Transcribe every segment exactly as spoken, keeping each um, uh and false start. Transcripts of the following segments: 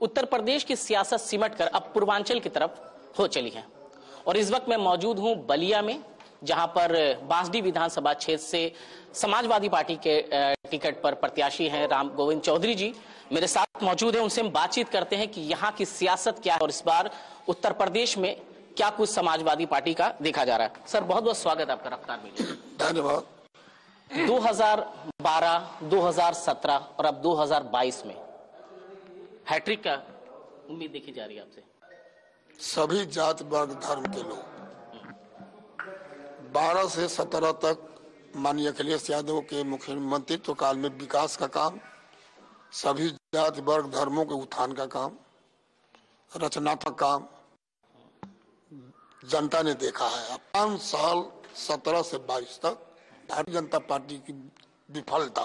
उत्तर प्रदेश की सियासत सिमट कर अब पूर्वांचल की तरफ हो चली है और इस वक्त मैं मौजूद हूं बलिया में, जहां पर बांसडीह विधानसभा क्षेत्र से समाजवादी पार्टी के टिकट पर प्रत्याशी हैं राम गोविंद चौधरी जी मेरे साथ मौजूद हैं। उनसे हम बातचीत करते हैं कि यहां की सियासत क्या है और इस बार उत्तर प्रदेश में क्या कुछ समाजवादी पार्टी का देखा जा रहा है। सर, बहुत बहुत स्वागत है आपका रफ्तार मीडिया। धन्यवाद। दो हज़ार बारह, दो हज़ार सत्रह और अब दो हज़ार बाईस में हैट्रिक का उम्मीद देखी जा रही है आपसे। सभी जाति वर्ग धर्म के लोग बारह से सत्रह तक माननीय अखिलेश यादव के मुख्यमंत्रित्व काल में विकास का काम, सभी जाति वर्ग धर्मों के उत्थान का काम, रचनात्मक काम जनता ने देखा है। पांच साल सत्रह से बाईस तक भारतीय जनता पार्टी की विफलता,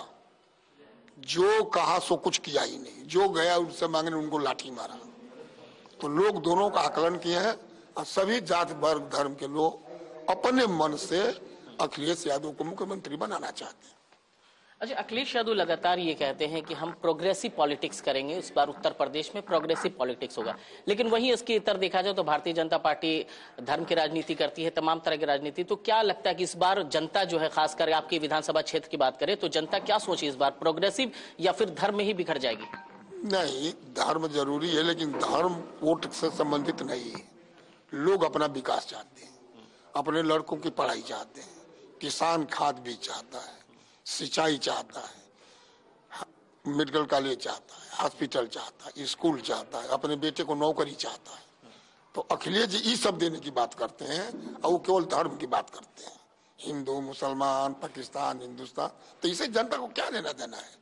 जो कहा सो कुछ किया ही नहीं, जो गया उनसे मांगने उनको लाठी मारा। तो लोग दोनों का आकलन किए हैं और सभी जाति वर्ग धर्म के लोग अपने मन से अखिलेश यादव को मुख्यमंत्री बनाना चाहते हैं। अच्छा, अखिलेश यादव लगातार ये कहते हैं कि हम प्रोग्रेसिव पॉलिटिक्स करेंगे, इस बार उत्तर प्रदेश में प्रोग्रेसिव पॉलिटिक्स होगा, लेकिन वहीं इसके इतर देखा जाए तो भारतीय जनता पार्टी धर्म की राजनीति करती है, तमाम तरह की राजनीति। तो क्या लगता है कि इस बार जनता जो है, खासकर आपकी विधानसभा क्षेत्र की बात करें तो जनता क्या सोची इस बार, प्रोग्रेसिव या फिर धर्म में ही बिखर जाएगी? नहीं, धर्म जरूरी है लेकिन धर्म वोट से संबंधित नहीं है। लोग अपना विकास चाहते हैं, अपने लड़कों की पढ़ाई चाहते हैं, किसान खाद बीज चाहता है, सिंचाई चाहता है, मेडिकल कॉलेज चाहता है, हॉस्पिटल चाहता है, स्कूल चाहता है, अपने बेटे को नौकरी चाहता है। तो अखिलेश जी ये सब देने की बात करते हैं और वो केवल धर्म की बात करते हैं, हिंदू मुसलमान पाकिस्तान हिंदुस्तान। तो इसे जनता को क्या लेना देना है?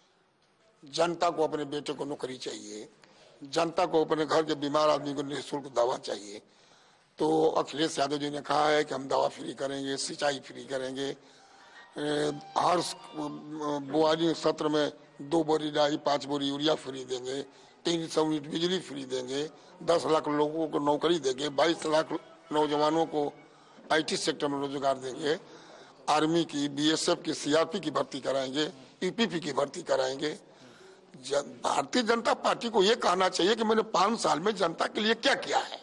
जनता को अपने बेटे को नौकरी चाहिए, जनता को अपने घर के बीमार आदमी को निःशुल्क दवा चाहिए। तो अखिलेश यादव जी ने कहा है कि हम दवा फ्री करेंगे, सिंचाई फ्री करेंगे, हर बुआई सत्र में दो बोरी डाई पांच बोरी यूरिया फ्री देंगे, तीन सौ यूनिट बिजली फ्री देंगे, दस लाख लोगों को नौकरी देंगे, बाईस लाख नौजवानों को आईटी सेक्टर में रोजगार देंगे, आर्मी की, बीएसएफ की, सीआरपी की भर्ती कराएंगे, ईपीपी की भर्ती कराएंगे। भारतीय जनता पार्टी को यह कहना चाहिए कि मैंने पांच साल में जनता के लिए क्या किया है।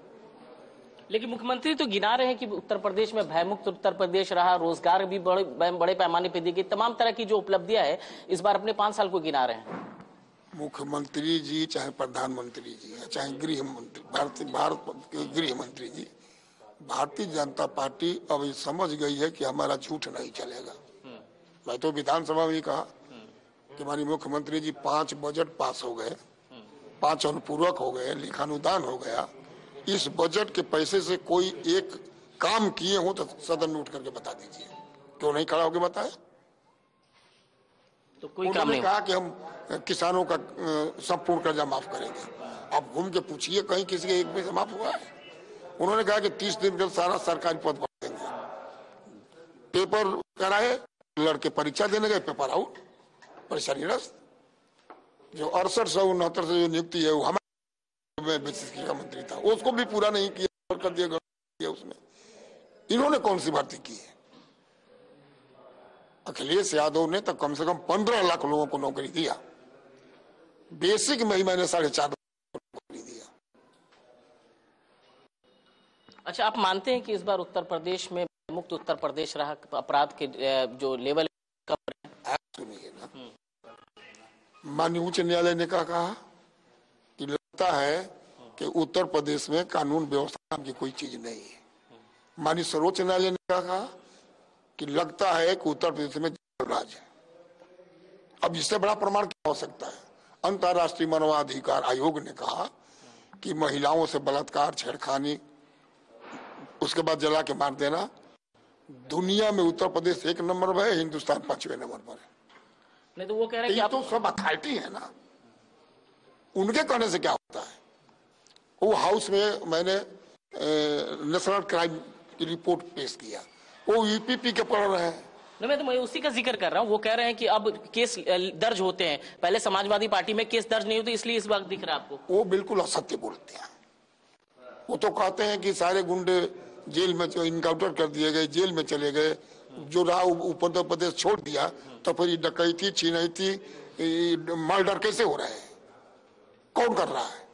लेकिन मुख्यमंत्री तो गिना रहे हैं कि उत्तर प्रदेश में भयमुक्त उत्तर प्रदेश रहा, रोजगार भी बड़े बड़े पैमाने पर दी गई, तमाम तरह की जो उपलब्धियां है इस बार अपने पांच साल को गिना रहे हैं। मुख्यमंत्री जी चाहे प्रधानमंत्री जी चाहे गृह मंत्री, भारतीय भारत के गृह मंत्री जी, भारतीय जनता पार्टी अब ये समझ गई है कि हमारा झूठ नहीं चलेगा। मैं तो विधानसभा में कहा कि हमारी मुख्यमंत्री जी पांच बजट पास हो गए, पांच अनुपूरक हो गए, लेखानुदान हो गया, इस बजट के पैसे से कोई एक काम किए हो तो सदन में उठ करके बता दीजिए। क्यों नहीं खड़ा होकर बताया? तो कोई काम नहीं। कहा कि हम किसानों का संपूर्ण कर्जा माफ करेंगे। अब घूम के पूछिए कहीं किसी के एक पैसा माफ हुआ है? उन्होंने कहा कि तीस दिन के सारा सरकारी पद भर देंगे। पेपर कराए, लड़के परीक्षा देने गए, पेपर आउट, परीक्षा निरस्त। जो अड़सठ सौ उनहत्तर से जो नियुक्ति है वो हमारे का मंत्री था, उसको भी पूरा नहीं किया, कर दिया उसमें। इन्होंने कौन सी भर्ती की है? अखिलेश यादव ने तो कम से कम पंद्रह लाख लोगों को नौकरी दिया, बेसिक में ही मैंने साढ़े चार नौकरी दिया। अच्छा, आप मानते हैं कि इस बार उत्तर प्रदेश में मुक्त उत्तर प्रदेश रहा, अपराध के जो लेवल कम है? सुनिए ना, माननीय उच्च न्यायालय ने कहा, कहा कि लगता है कि उत्तर प्रदेश में कानून व्यवस्था की कोई चीज नहीं है। माननीय सर्वोच्च न्यायालय ने कहा कि लगता है कि उत्तर प्रदेश में राज है। अब इससे बड़ा प्रमाण क्या हो सकता है? अंतर्राष्ट्रीय मानवाधिकार आयोग ने कहा कि महिलाओं से बलात्कार, छेड़खानी, उसके बाद जला के मार देना, दुनिया में उत्तर प्रदेश एक नंबर पर है, हिंदुस्तान पांचवें नंबर पर है। नहीं तो वो कह रहे हैं कि आप... तो सब अथॉरिटी है ना, उनके कहने से क्या होता है? वो हाउस में मैंने नेशनल क्राइम की रिपोर्ट पेश किया, वो यूपीपी के पढ़ रहे हैं। नहीं, मैं तो मैं उसी का जिक्र कर रहा हूँ। वो कह रहे हैं कि अब केस दर्ज होते हैं, पहले समाजवादी पार्टी में केस दर्ज नहीं होते, इसलिए इस वक्त दिख रहा है आपको। वो बिल्कुल असत्य बोलते हैं। वो तो कहते हैं कि सारे गुंडे जेल में इनकाउंटर कर दिए गए, जेल में चले गए, जो रहा उत्तर प्रदेश छोड़ दिया, तो फिर डकैती, छीनैती, मर्डर कैसे हो रहे हैं? कौन कर रहा है?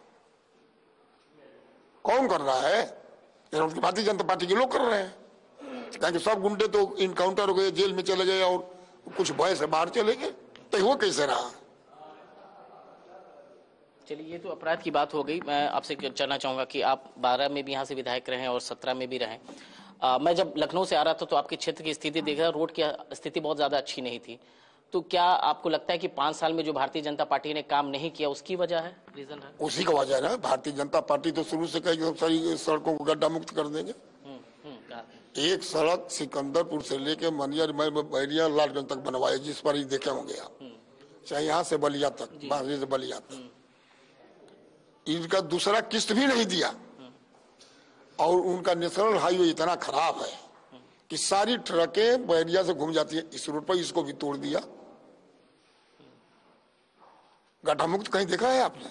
कौन कर रहा है? ये उनकी भारतीय जनता पार्टी के लोग कर रहे हैं। ताकि सब गुंडे तो इनकाउंटर हो गए, जेल में चले गए और कुछ भय से बाहर चले गए, तो वो कैसे रहा? चलिए, ये तो अपराध की बात हो गई। मैं आपसे जानना चाहूंगा कि आप बारह में भी यहाँ से विधायक रहे और सत्रह में भी रहे। आ, मैं जब लखनऊ से आ रहा था तो आपके क्षेत्र की स्थिति देख रहा, रोड की स्थिति बहुत ज्यादा अच्छी नहीं थी। तो क्या आपको लगता है कि पांच साल में जो भारतीय जनता पार्टी ने काम नहीं किया उसकी वजह है, रीजन है? उसी का वजह है ना। भारतीय जनता पार्टी तो शुरू से कही सारी सड़कों को गड्ढा मुक्त कर देंगे। हम्म, हम्म, एक सड़क सिकंदरपुर से लेके मनियर बैरिया लालगंज तक बनवाए, जिस पर ही देखे होंगे आप, चाहे यहाँ से बलिया तक, बांसडी से बलिया तक। इनका दूसरा किस्त भी नहीं दिया। और उनका नेशनल हाईवे इतना खराब है कि सारी ट्रकें बैरिया से घूम जाती है इस रोड पर, इसको भी तोड़ दिया। गड्ढा मुक्त कहीं देखा है आपने?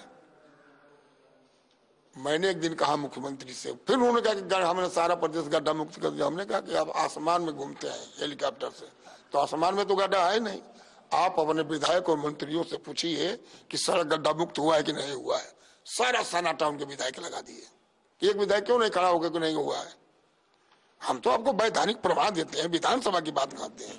मैंने एक दिन कहा मुख्यमंत्री से, फिर उन्होंने कहा कि हमने सारा प्रदेश गड्ढा मुक्त कर दिया। हमने कहा कि आप आसमान में घूमते हैं हेलीकॉप्टर से, तो आसमान में तो गड्ढा है नहीं। आप अपने विधायक और मंत्रियों से पूछिए कि सड़क गड्ढा मुक्त हुआ है कि नहीं हुआ है। सारा सन्नाटा उनके विधायक लगा दिए। एक विधायक क्यों नहीं खड़ा होकर कि नहीं हुआ है? हम तो आपको वैधानिक प्रमाण देते हैं, विधानसभा की बात करते हैं।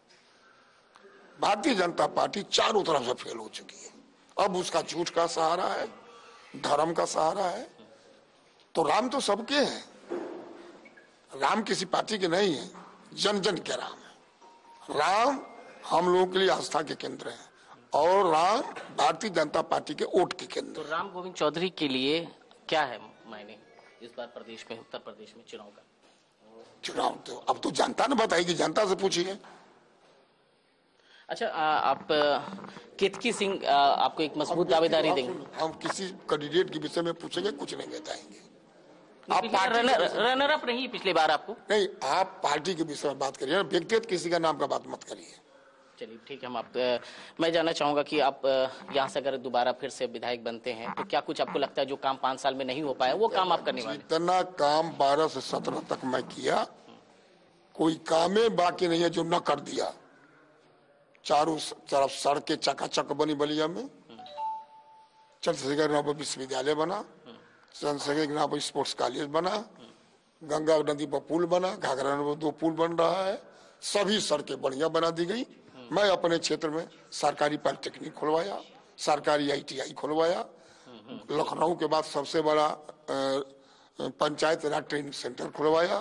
भारतीय जनता पार्टी चारों तरफ से फेल हो चुकी है। अब उसका झूठ का सहारा है, धर्म का सहारा है। तो राम तो सबके हैं, राम किसी पार्टी के नहीं है, जन जन के राम है। राम हम लोगों के लिए आस्था के केंद्र है और राम भारतीय जनता पार्टी के वोट के केंद्र। तो राम गोविंद चौधरी के लिए क्या है मायने इस बार प्रदेश में, उत्तर प्रदेश में चुनाव का? चुनाव तो अब तो जनता ने बताएगी, जनता से पूछिए। अच्छा, आ, आप केतकी सिंह आ, आपको एक मजबूत दावेदारी देंगे? हम किसी कैंडिडेट के विषय में पूछेंगे, कुछ नहीं बताएंगे। आप रनर रनर अप नहीं पिछली बार आपको? नहीं, आप पार्टी के विषय में बात करिए ना, व्यक्तिगत किसी का नाम का बात मत करिए। चलिए ठीक है। हम आप मैं जानना चाहूंगा कि आप यहाँ से अगर दोबारा फिर से विधायक बनते हैं तो क्या कुछ आपको लगता है जो काम पांच साल में नहीं हो पाया वो काम आप करने वाले? जितना काम बारह से सत्रह तक मैं किया, कोई काम बाकी नहीं है जो न कर दिया। चारों तरफ सड़कें चकाचक बनी बलिया में, चंद्रशेखर नगर विश्वविद्यालय बना, चंद्रशेखर नगर स्पोर्ट्स कॉलेज बना, गंगा नदी पर पुल बना, घाघरा नदी पर दो पुल बन रहा है, सभी सड़कें बढ़िया बना दी गई। मैं अपने क्षेत्र में सरकारी पॉलिटेक्निक खुलवाया, सरकारी आईटीआई खुलवाया, लखनऊ के बाद सबसे बड़ा पंचायत राज ट्रेनिंग सेंटर खुलवाया,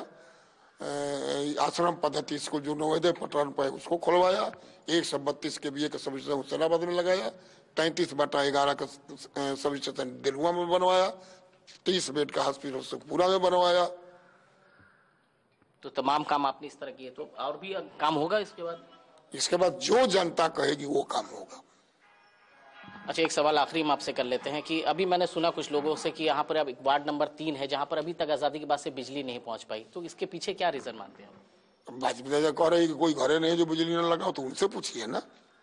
आश्रम पद्धति स्कूल जो नवोदय पटन पर उसको खुलवाया, एक सौ बत्तीस के बी ए का सब स्टेशन हुसैनाबाद में लगाया, तैंतीस बटा ग्यारह का सब स्टेशन दिलुआ में बनवाया, तीस बेड का हॉस्पिटल सुखपुरा में बनवाया। तो तमाम काम आपने इस तरह किए, तो और भी काम होगा इसके बाद? इसके बाद जो जनता कहेगी वो काम होगा। अच्छा, एक सवाल आखिरी हम आपसे कर लेते हैं कि अभी मैंने सुना कुछ लोगों से कि यहाँ पर अब वार्ड नंबर तीन है जहाँ पर अभी तक आजादी के बाद से बिजली नहीं पहुंच पाई, तो इसके पीछे क्या रीजन मानते हैं? भाजपा कह रहे कि कोई घरे नहीं जो बिजली न लगाओ, तो उनसे पूछिए ना।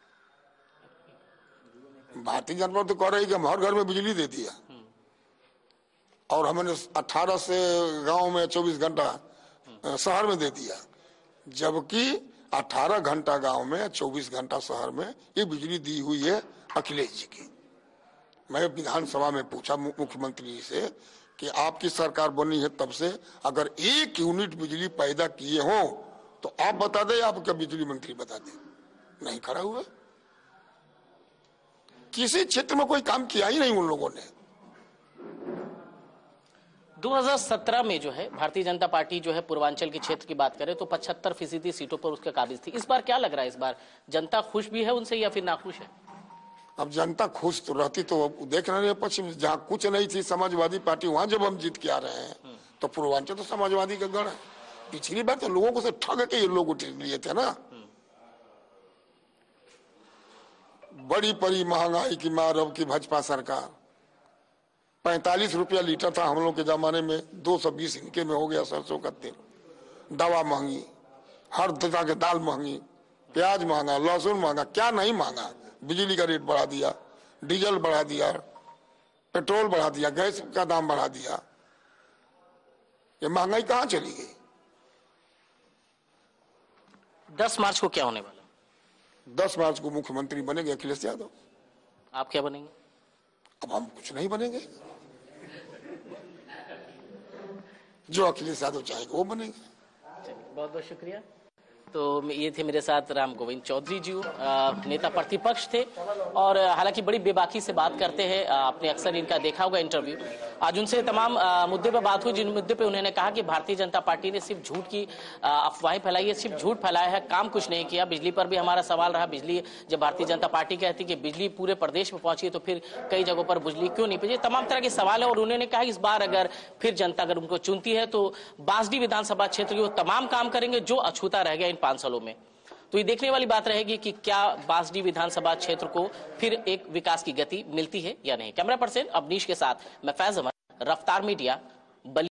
भारतीय जनता पार्टी तो कह रही कि हम हर घर में बिजली दे दिया और हमने अठारह से गांव में चौबीस घंटा शहर में दे दिया, जबकि अठारह घंटा गांव में चौबीस घंटा शहर में ये बिजली दी हुई है अखिलेश जी की। मैं विधानसभा में पूछा मुख्यमंत्री जी से कि आपकी सरकार बनी है तब से अगर एक यूनिट बिजली पैदा किए हो तो आप बता दें, आप क्या बिजली मंत्री बता दें। नहीं खड़ा हुआ, किसी क्षेत्र में कोई काम किया ही नहीं उन लोगों ने। दो हज़ार सत्रह में जो है भारतीय जनता पार्टी जो है पूर्वांचल के क्षेत्र की बात करें तो पचहत्तर फीसदी सीटों पर उसके काबिज थी। इस बार क्या लग रहा है, इस बार जनता खुश भी है उनसे या फिर नाखुश है? अब जनता खुश तो रहती तो देख रहे हैं पश्चिम, जहाँ कुछ नहीं थी समाजवादी पार्टी, वहां जब हम जीत के आ रहे हैं तो पूर्वांचल तो समाजवादी का गढ़ है। पिछली बार तो लोगों को से ठग के ये लोग उठ लिए थे ना। बड़ी पड़ी महंगाई की मार अब की भाजपा सरकार। पैंतालीस रुपया लीटर था हम लोग के जमाने में, दो सौ बीस इनके में हो गया सरसों का तेल। दवा महंगी, हर तरह के दाल महंगी, प्याज महंगा, लहसुन महंगा, क्या नहीं महंगा। बिजली का रेट बढ़ा दिया, डीजल बढ़ा दिया, पेट्रोल बढ़ा दिया, गैस का दाम बढ़ा दिया। ये महंगाई कहाँ चली गई? दस मार्च को क्या होने वाला? दस मार्च को मुख्यमंत्री बनेंगे अखिलेश यादव। आप क्या बनेंगे? अब हम कुछ नहीं बनेंगे, जो अखिलेश यादव चाहेगा वो बनेंगे। बहुत बहुत शुक्रिया। तो ये थे मेरे साथ राम गोविंद चौधरी जी, नेता प्रतिपक्ष थे और हालांकि बड़ी बेबाकी से बात करते हैं। आपने अक्सर इनका देखा होगा इंटरव्यू। आज उनसे तमाम मुद्दे पर बात हुई, जिन मुद्दे पे उन्होंने कहा कि भारतीय जनता पार्टी ने सिर्फ झूठ की अफवाहें फैलाई है, सिर्फ झूठ फैलाया है, काम कुछ नहीं किया। बिजली पर भी हमारा सवाल रहा, बिजली जब भारतीय जनता पार्टी कहती कि बिजली पूरे प्रदेश में पहुंची तो फिर कई जगहों पर बिजली क्यों नहीं पहुंची, तमाम तरह के सवाल है। और उन्होंने कहा इस बार अगर फिर जनता अगर उनको चुनती है तो बांसडी विधानसभा क्षेत्र के वो तमाम काम करेंगे जो अछूता रह गया इन पांच सालों में। तो ये देखने वाली बात रहेगी कि क्या बांसडी विधानसभा क्षेत्र को फिर एक विकास की गति मिलती है या नहीं। कैमरा पर्सन अवनीश के साथ मैं फैज अहमद, रफ्तार मीडिया।